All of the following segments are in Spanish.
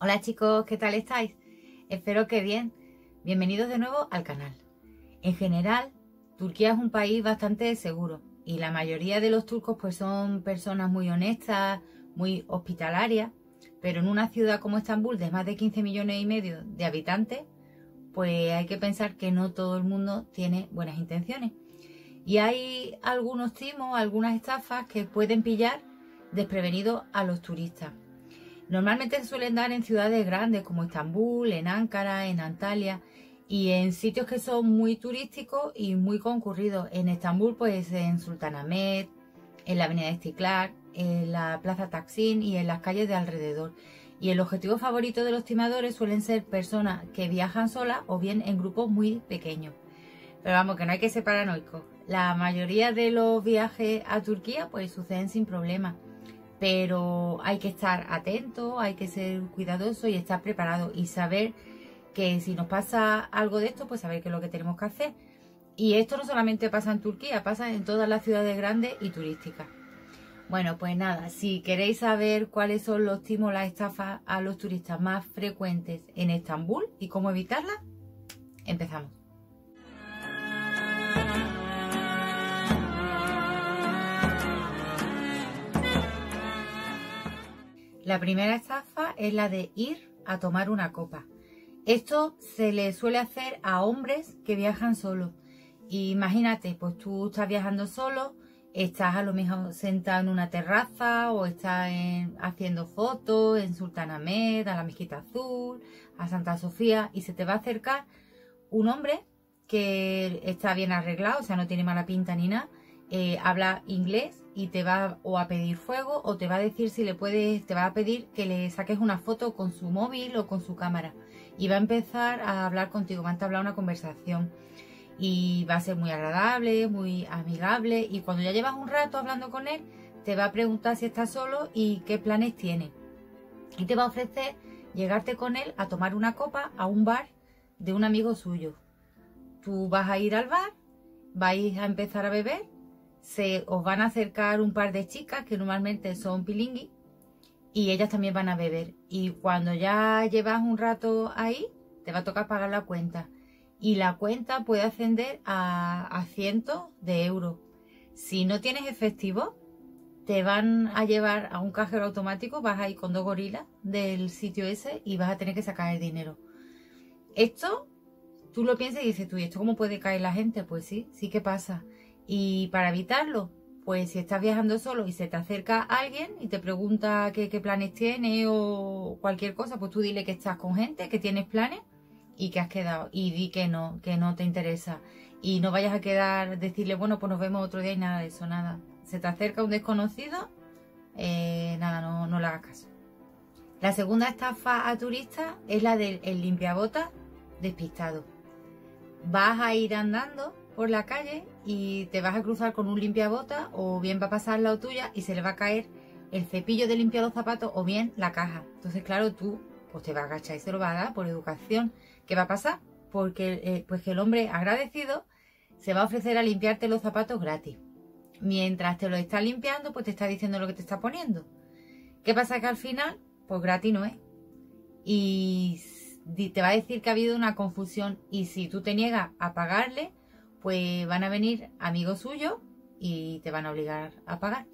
Hola chicos, ¿qué tal estáis? Espero que bien. Bienvenidos de nuevo al canal. En general, Turquía es un país bastante seguro y la mayoría de los turcos pues son personas muy honestas, muy hospitalarias, pero en una ciudad como Estambul de más de 15 millones y medio de habitantes, pues hay que pensar que no todo el mundo tiene buenas intenciones. Y hay algunos timos, algunas estafas que pueden pillar desprevenidos a los turistas. Normalmente se suelen dar en ciudades grandes como Estambul, en Ankara, en Antalya y en sitios que son muy turísticos y muy concurridos. En Estambul, pues en Sultanahmet, en la avenida Istiklal, en la plaza Taksim y en las calles de alrededor. Y el objetivo favorito de los timadores suelen ser personas que viajan solas o bien en grupos muy pequeños. Pero vamos, que no hay que ser paranoicos. La mayoría de los viajes a Turquía pues suceden sin problema. Pero hay que estar atento, hay que ser cuidadoso y estar preparado y saber que si nos pasa algo de esto, pues saber qué es lo que tenemos que hacer. Y esto no solamente pasa en Turquía, pasa en todas las ciudades grandes y turísticas. Bueno, pues nada, si queréis saber cuáles son los timos, las estafas a los turistas más frecuentes en Estambul y cómo evitarlas, empezamos. La primera estafa es la de ir a tomar una copa. Esto se le suele hacer a hombres que viajan solos. Imagínate, pues tú estás viajando solo, estás a lo mejor sentado en una terraza o estás haciendo fotos en Sultanahmet, a la Mezquita Azul, a Santa Sofía y se te va a acercar un hombre que está bien arreglado, o sea, no tiene mala pinta ni nada, habla inglés y te va o a pedir fuego o te va a decir si le puedes, te va a pedir que le saques una foto con su móvil o con su cámara y va a empezar a hablar contigo, va a entablar una conversación y va a ser muy agradable, muy amigable y cuando ya llevas un rato hablando con él te va a preguntar si estás solo y qué planes tiene y te va a ofrecer llegarte con él a tomar una copa a un bar de un amigo suyo. Tú vas a ir al bar, vais a empezar a beber, os van a acercar un par de chicas que normalmente son pilinguis y ellas también van a beber. Y cuando ya llevas un rato ahí, te va a tocar pagar la cuenta. Y la cuenta puede ascender a cientos de euros. Si no tienes efectivo, te van a llevar a un cajero automático, vas a ir con 2 gorilas del sitio ese y vas a tener que sacar el dinero. Esto, tú lo piensas y dices tú, ¿y esto cómo puede caer la gente? Pues sí, sí que pasa. Y para evitarlo, pues si estás viajando solo y se te acerca alguien y te pregunta qué planes tiene o cualquier cosa, pues tú dile que estás con gente, que tienes planes y que has quedado. Y di que no te interesa. Y no vayas a decirle, bueno, pues nos vemos otro día y nada de eso, nada. Se te acerca un desconocido, nada, no le hagas caso. La segunda estafa a turistas es la del limpiabotas despistado. Vas a ir andando por la calle y te vas a cruzar con un limpiabotas o bien va a pasar al lado tuya y se le va a caer el cepillo de limpiar los zapatos o bien la caja. Entonces, claro, tú pues te vas a agachar y se lo vas a dar por educación. ¿Qué va a pasar? Porque pues que el hombre agradecido se va a ofrecer a limpiarte los zapatos gratis. Mientras te lo está limpiando, pues te está diciendo lo que te está poniendo. ¿Qué pasa? Que al final, pues gratis no es. Y te va a decir que ha habido una confusión y si tú te niegas a pagarle, pues van a venir amigos suyos y te van a obligar a pagar.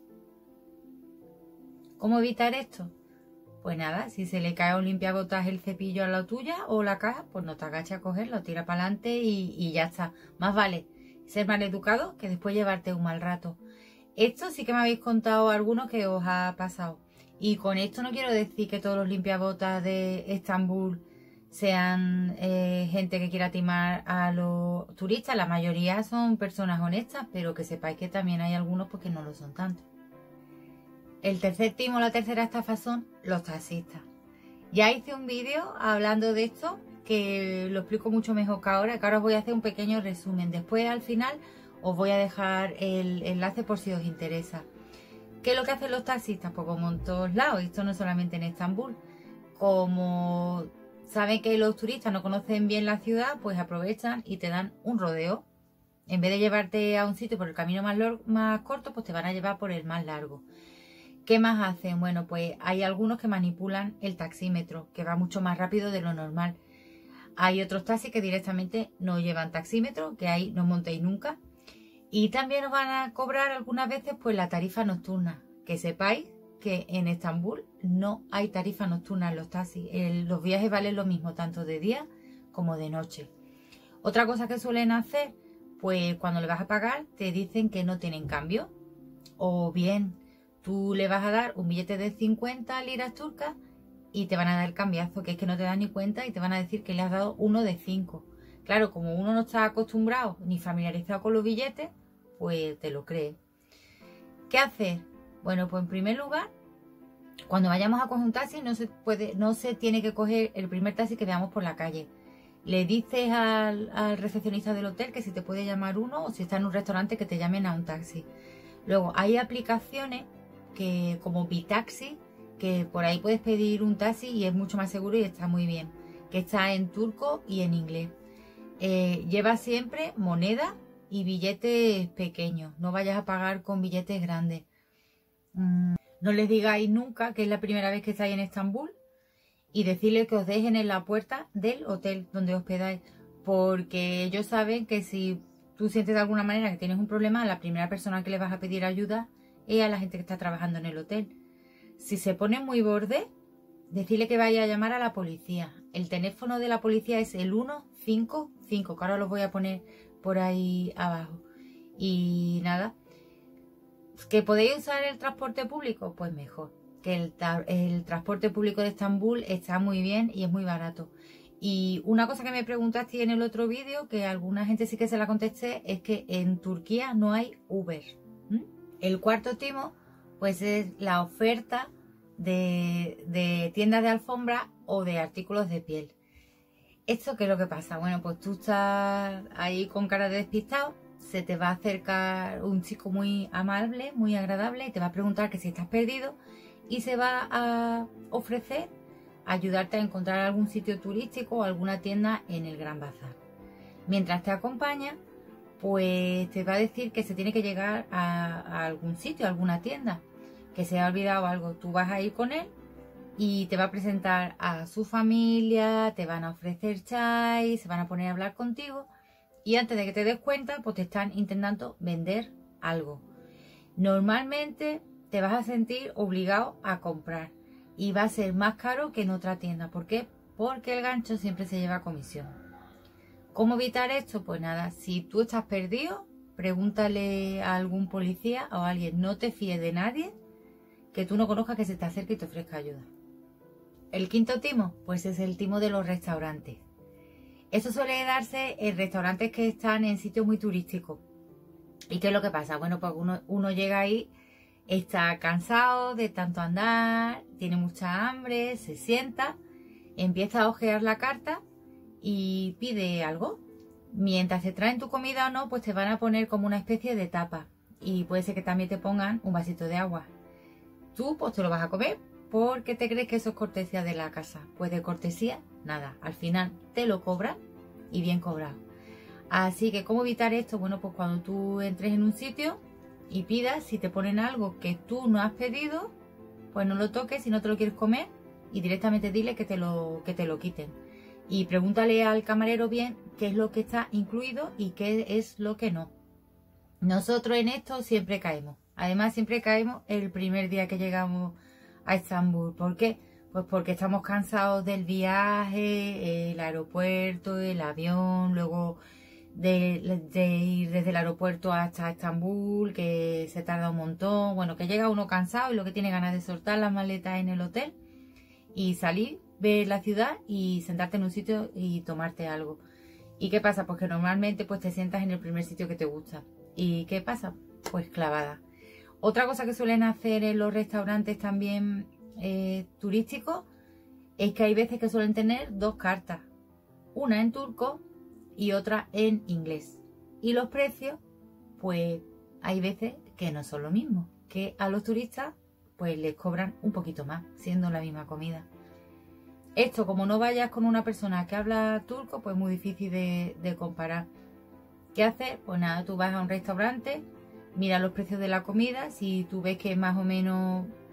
¿Cómo evitar esto? Pues nada, si se le cae un limpiabotas el cepillo a la tuya o la caja, pues no te agaches a cogerlo, tira para adelante y ya está. Más vale ser mal educado que después llevarte un mal rato. Esto sí que me habéis contado algunos que os ha pasado. Y con esto no quiero decir que todos los limpiabotas de Estambul sean gente que quiera timar a los turistas. La mayoría son personas honestas, pero que sepáis que también hay algunos porque no lo son tanto. El tercer timo, la tercera estafa son los taxistas. Ya hice un vídeo hablando de esto que lo explico mucho mejor que ahora os voy a hacer un pequeño resumen. Después al final os voy a dejar el enlace por si os interesa. ¿Qué es lo que hacen los taxistas? Pues como en todos lados, esto no solamente en Estambul. Como saben que los turistas no conocen bien la ciudad, pues aprovechan y te dan un rodeo. En vez de llevarte a un sitio por el camino más corto, pues te van a llevar por el más largo. ¿Qué más hacen? Bueno, pues hay algunos que manipulan el taxímetro, que va mucho más rápido de lo normal. Hay otros taxis que directamente no llevan taxímetro, que ahí no montéis nunca. Y también os van a cobrar algunas veces pues la tarifa nocturna. Que sepáis que en Estambul no hay tarifa nocturna en los taxis. Los viajes valen lo mismo, tanto de día como de noche. Otra cosa que suelen hacer, pues cuando le vas a pagar te dicen que no tienen cambio. O bien tú le vas a dar un billete de 50 liras turcas y te van a dar el cambiazo, que es que no te das ni cuenta y te van a decir que le has dado uno de 5. Claro, como uno no está acostumbrado ni familiarizado con los billetes, pues te lo crees. ¿Qué hacer? Bueno, pues en primer lugar, cuando vayamos a coger un taxi no se tiene que coger el primer taxi que veamos por la calle. Le dices al recepcionista del hotel que si te puede llamar uno, o si está en un restaurante que te llamen a un taxi. Luego hay aplicaciones que como Bitaxi, que por ahí puedes pedir un taxi y es mucho más seguro y está muy bien, que está en turco y en inglés. Lleva siempre moneda y billetes pequeños, no vayas a pagar con billetes grandes. No les digáis nunca que es la primera vez que estáis en Estambul y decirles que os dejen en la puerta del hotel donde hospedáis, porque ellos saben que si tú sientes de alguna manera que tienes un problema, la primera persona que le vas a pedir ayuda es a la gente que está trabajando en el hotel. Si se pone muy borde, decirle que vaya a llamar a la policía. El teléfono de la policía es el 155, que ahora los voy a poner por ahí abajo. Y nada, ¿que podéis usar el transporte público? Pues mejor. Que el transporte público de Estambul está muy bien y es muy barato. Y una cosa que me preguntaste en el otro vídeo, que a alguna gente sí que se la contesté, es que en Turquía no hay Uber. El cuarto timo, pues es la oferta de tiendas de alfombra o de artículos de piel. ¿Esto qué es lo que pasa? Bueno, pues tú estás ahí con cara de despistado, se te va a acercar un chico muy amable, muy agradable y te va a preguntar que si estás perdido y se va a ofrecer ayudarte a encontrar algún sitio turístico o alguna tienda en el Gran Bazar. Mientras te acompaña, pues te va a decir que se tiene que llegar a algún sitio, a alguna tienda, que se ha olvidado algo. Tú vas a ir con él y te va a presentar a su familia, te van a ofrecer chai, se van a poner a hablar contigo y antes de que te des cuenta, pues te están intentando vender algo. Normalmente te vas a sentir obligado a comprar y va a ser más caro que en otra tienda. ¿Por qué? Porque el gancho siempre se lleva comisión. ¿Cómo evitar esto? Pues nada, si tú estás perdido, pregúntale a algún policía o a alguien. No te fíes de nadie que tú no conozcas que se te acerque y te ofrezca ayuda. El quinto timo, pues es el timo de los restaurantes. Esto suele darse en restaurantes que están en sitios muy turísticos. ¿Y qué es lo que pasa? Bueno, pues uno llega ahí, está cansado de tanto andar, tiene mucha hambre, se sienta, empieza a ojear la carta y pide algo. Mientras te traen tu comida o no, pues te van a poner como una especie de tapa. Y puede ser que también te pongan un vasito de agua. Tú pues te lo vas a comer porque te crees que eso es cortesía de la casa. Pues de cortesía, nada. Al final te lo cobran y bien cobrado. Así que, ¿cómo evitar esto? Bueno, pues cuando tú entres en un sitio y pidas, si te ponen algo que tú no has pedido, pues no lo toques si no te lo quieres comer y directamente dile que te lo quiten. Y pregúntale al camarero bien qué es lo que está incluido y qué es lo que no. Nosotros en esto siempre caemos. Además, siempre caemos el primer día que llegamos a Estambul. ¿Por qué? Pues porque estamos cansados del viaje, el aeropuerto, el avión, luego de ir desde el aeropuerto hasta Estambul, que se tarda un montón. Bueno, que llega uno cansado y lo que tiene ganas de soltar las maletas en el hotel y salir, ver la ciudad y sentarte en un sitio y tomarte algo. ¿Y qué pasa? Pues que normalmente pues te sientas en el primer sitio que te gusta. ¿Y qué pasa? Pues clavada. Otra cosa que suelen hacer en los restaurantes también turísticos es que hay veces que suelen tener dos cartas. Una en turco y otra en inglés. Y los precios, pues hay veces que no son lo mismo. Que a los turistas pues les cobran un poquito más, siendo la misma comida. Esto, como no vayas con una persona que habla turco, pues muy difícil de comparar. ¿Qué hacer? Pues nada, tú vas a un restaurante, mira los precios de la comida, si tú ves que más o menos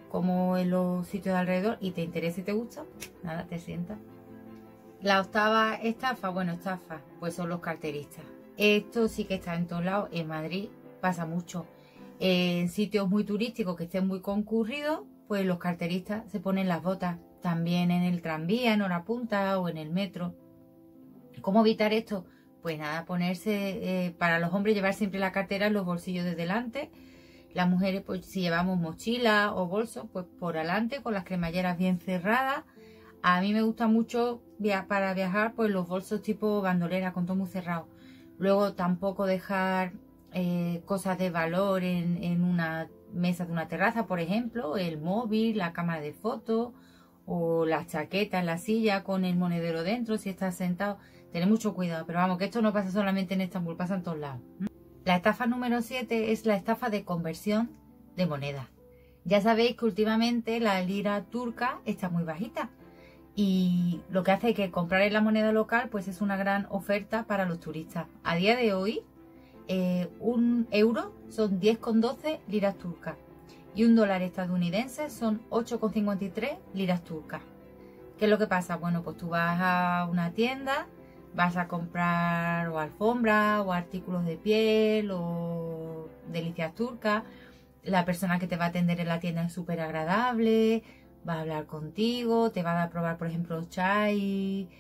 como en los sitios de alrededor y te interesa y te gusta, nada, te sientas. La octava estafa, pues son los carteristas. Esto sí que está en todos lados. En Madrid pasa mucho. En sitios muy turísticos que estén muy concurridos, pues los carteristas se ponen las botas. También en el tranvía, en hora punta o en el metro. ¿Cómo evitar esto? Pues nada, ponerse, para los hombres llevar siempre la cartera en los bolsillos de delante. Las mujeres, pues si llevamos mochila o bolso, pues por delante con las cremalleras bien cerradas. A mí me gusta mucho para viajar, pues los bolsos tipo bandolera con todo muy cerrado. Luego tampoco dejar cosas de valor en una mesa de una terraza, por ejemplo, el móvil, la cámara de fotos o la chaqueta en la silla con el monedero dentro si estás sentado. Tened mucho cuidado, pero vamos, que esto no pasa solamente en Estambul, pasa en todos lados. La estafa número 7 es la estafa de conversión de moneda. Ya sabéis que últimamente la lira turca está muy bajita y lo que hace que comprar en la moneda local pues es una gran oferta para los turistas. A día de hoy, un euro son 10,12 liras turcas y un dólar estadounidense son 8,53 liras turcas. ¿Qué es lo que pasa? Bueno, pues tú vas a una tienda, vas a comprar o alfombra o artículos de piel o delicias turcas. La persona que te va a atender en la tienda es súper agradable, va a hablar contigo, te va a probar, por ejemplo, chai,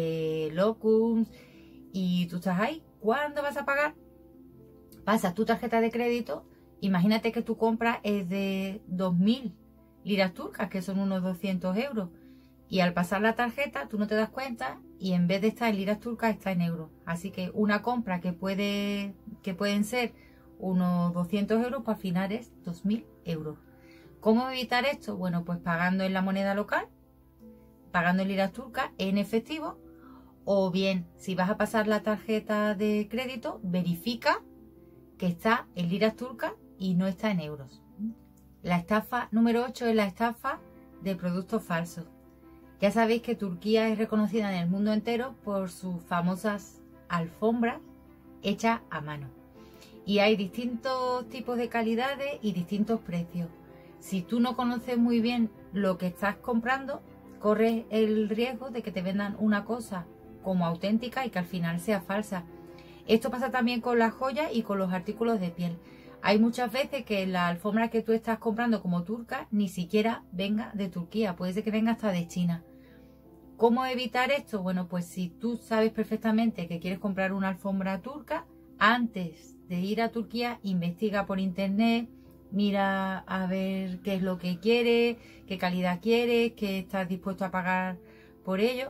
locums, y tú estás ahí. ¿Cuándo vas a pagar? Pasas tu tarjeta de crédito. Imagínate que tu compra es de 2.000 liras turcas, que son unos 200 euros. Y al pasar la tarjeta, tú no te das cuenta y en vez de estar en liras turcas, está en euros. Así que una compra que pueden ser unos 200 euros, pues al final es 2.000 euros. ¿Cómo evitar esto? Bueno, pues pagando en la moneda local, pagando en liras turcas, en efectivo, o bien, si vas a pasar la tarjeta de crédito, verifica que está en liras turcas y no está en euros. La estafa número 8 es la estafa de productos falsos. Ya sabéis que Turquía es reconocida en el mundo entero por sus famosas alfombras hechas a mano. Y hay distintos tipos de calidades y distintos precios. Si tú no conoces muy bien lo que estás comprando, corres el riesgo de que te vendan una cosa como auténtica y que al final sea falsa. Esto pasa también con las joyas y con los artículos de piel. Hay muchas veces que la alfombra que tú estás comprando como turca ni siquiera venga de Turquía, puede ser que venga hasta de China. ¿Cómo evitar esto? Bueno, pues si tú sabes perfectamente que quieres comprar una alfombra turca, antes de ir a Turquía, investiga por internet, mira a ver qué es lo que quieres, qué calidad quieres, qué estás dispuesto a pagar por ello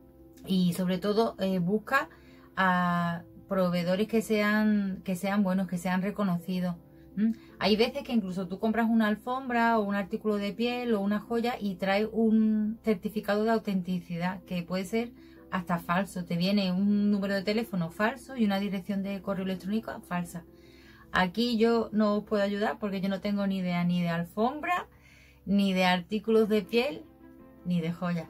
y sobre todo busca a proveedores que sean buenos, que sean reconocidos. Hay veces que incluso tú compras una alfombra o un artículo de piel o una joya y trae un certificado de autenticidad que puede ser hasta falso. Te viene un número de teléfono falso y una dirección de correo electrónico falsa. Aquí yo no os puedo ayudar porque yo no tengo ni idea ni de alfombra, ni de artículos de piel, ni de joyas.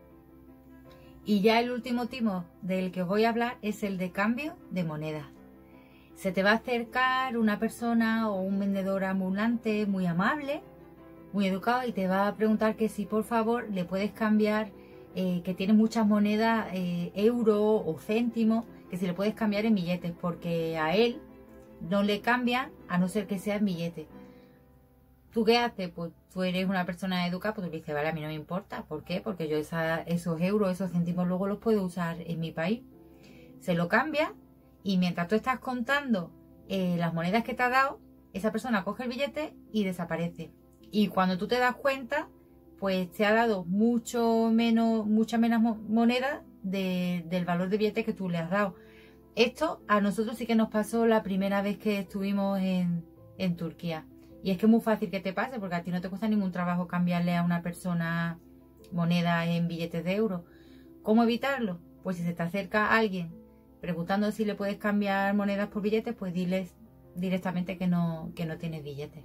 Y ya el último tipo del que os voy a hablar es el de cambio de moneda. Se te va a acercar una persona o un vendedor ambulante muy amable, muy educado y te va a preguntar que si por favor le puedes cambiar, que tiene muchas monedas, euro o céntimos, que si le puedes cambiar en billetes, porque a él no le cambian a no ser que sea en billetes. ¿Tú qué haces? Pues tú eres una persona educada, pues tú dices, vale, a mí no me importa. ¿Por qué? Porque yo esos euros, esos céntimos luego los puedo usar en mi país. Se lo cambia y mientras tú estás contando las monedas que te ha dado, esa persona coge el billete y desaparece. Y cuando tú te das cuenta, pues te ha dado mucha menos moneda del valor de billete que tú le has dado. Esto a nosotros sí que nos pasó la primera vez que estuvimos en Turquía. Y es que es muy fácil que te pase porque a ti no te cuesta ningún trabajo cambiarle a una persona moneda en billetes de euros. ¿Cómo evitarlo? Pues si se te acerca alguien preguntando si le puedes cambiar monedas por billetes, pues diles directamente que no tienes billetes.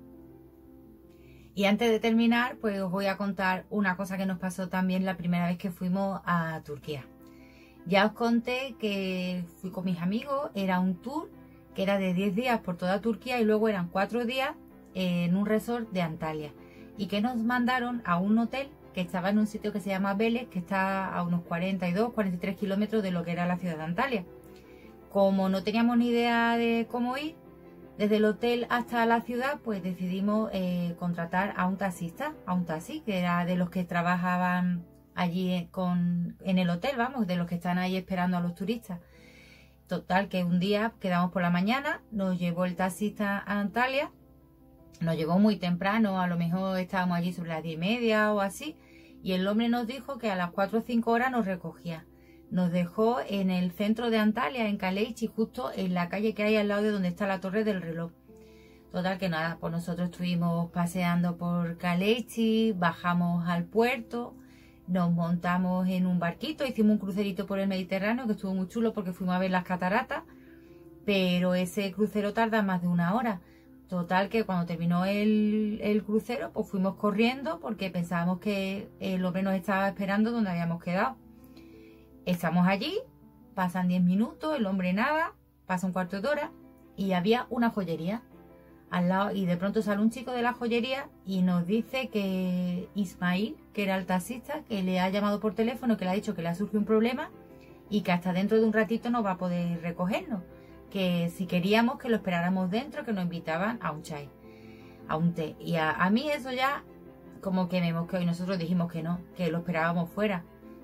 Y antes de terminar, pues os voy a contar una cosa que nos pasó también la primera vez que fuimos a Turquía. Ya os conté que fui con mis amigos, era un tour que era de 10 días por toda Turquía y luego eran 4 días en un resort de Antalya. y que nos mandaron a un hotel que estaba en un sitio que se llama Vélez, que está a unos 43 kilómetros de lo que era la ciudad de Antalya. Como no teníamos ni idea de cómo ir, desde el hotel hasta la ciudad, pues decidimos contratar a un taxista, a un taxi, que era de los que trabajaban allí en el hotel, vamos, de los que están ahí esperando a los turistas. Total, que un día quedamos por la mañana, nos llevó el taxista a Antalya, nos llevó muy temprano, a lo mejor estábamos allí sobre las 10:30 o así, y el hombre nos dijo que a las 4 o 5 horas nos recogía. Nos dejó en el centro de Antalya, en Caleichi, justo en la calle que hay al lado de donde está la Torre del Reloj. Total que nada, pues nosotros estuvimos paseando por Caleichi, bajamos al puerto, nos montamos en un barquito, hicimos un crucerito por el Mediterráneo que estuvo muy chulo porque fuimos a ver las cataratas, pero ese crucero tarda más de 1 hora. Total que cuando terminó el crucero, pues fuimos corriendo porque pensábamos que el hombre nos estaba esperando donde habíamos quedado. Estamos allí, pasan 10 minutos, el hombre nada, pasa un cuarto de hora y había una joyería al lado y de pronto sale un chico de la joyería y nos dice que Ismail, que era el taxista, que le ha llamado por teléfono, que le ha dicho que le ha surgido un problema y que hasta dentro de un ratito no va a poder recogernos, que si queríamos que lo esperáramos dentro, que nos invitaban a un chai, a un té. Y a mí eso ya como que me mosqueó y nosotros dijimos que no, que lo esperábamos fuera.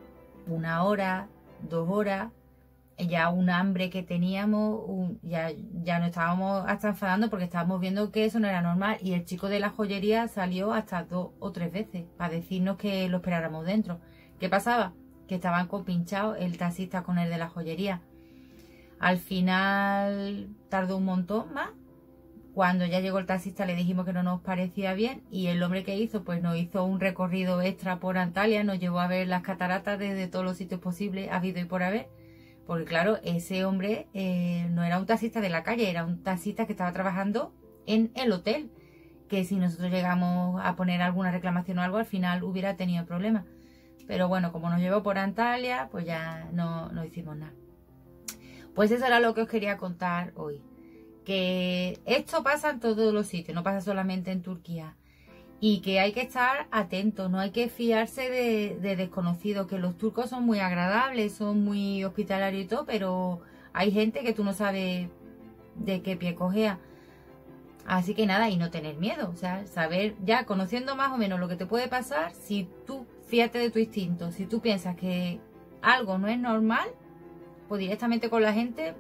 1 hora, 2 horas, ya un hambre que teníamos, ya nos estábamos hasta enfadando porque estábamos viendo que eso no era normal y el chico de la joyería salió hasta 2 o 3 veces para decirnos que lo esperáramos dentro. ¿Qué pasaba? Que estaban compinchados el taxista con el de la joyería. Al final tardó un montón más. Cuando ya llegó el taxista le dijimos que no nos parecía bien y el hombre que hizo, pues nos hizo un recorrido extra por Antalya, nos llevó a ver las cataratas desde todos los sitios posibles, habido y por haber, porque claro, ese hombre no era un taxista de la calle, era un taxista que estaba trabajando en el hotel, que si nosotros llegamos a poner alguna reclamación o algo, al final hubiera tenido problemas. Pero bueno, como nos llevó por Antalya, pues ya no hicimos nada. Pues eso era lo que os quería contar hoy. Que esto pasa en todos los sitios, no pasa solamente en Turquía. Y que hay que estar atentos, no hay que fiarse de desconocidos, que los turcos son muy agradables, son muy hospitalarios y todo, pero hay gente que tú no sabes de qué pie cojea. Así que nada, y no tener miedo, o sea, saber ya, conociendo más o menos lo que te puede pasar, si tú fíate de tu instinto, si tú piensas que algo no es normal, pues directamente con la gente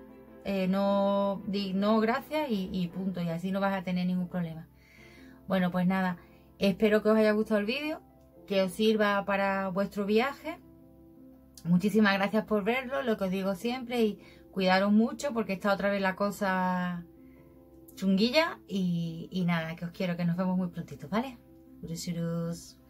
no gracias y punto, y así no vas a tener ningún problema. Bueno, pues nada, espero que os haya gustado el vídeo, que os sirva para vuestro viaje. Muchísimas gracias por verlo, lo que os digo siempre, y cuidaros mucho porque está otra vez la cosa chunguilla y nada, que os quiero, que nos vemos muy prontito, ¿vale? Urusirus.